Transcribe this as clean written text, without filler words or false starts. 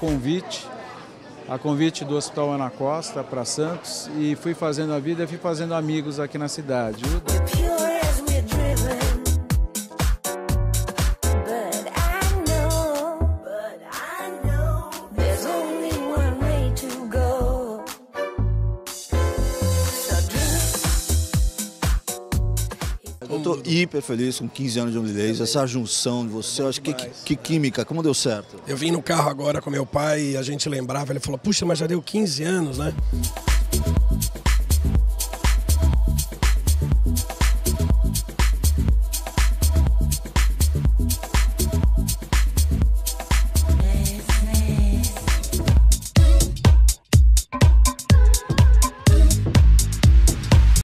a convite do Hospital Ana Costa para Santos, e fui fazendo a vida, fui fazendo amigos aqui na cidade. Eu estou hiper feliz com 15 anos de Omnilês, essa junção de você, eu acho que química, como deu certo? Eu vim no carro agora com meu pai e a gente lembrava, ele falou, puxa, mas já deu 15 anos, né?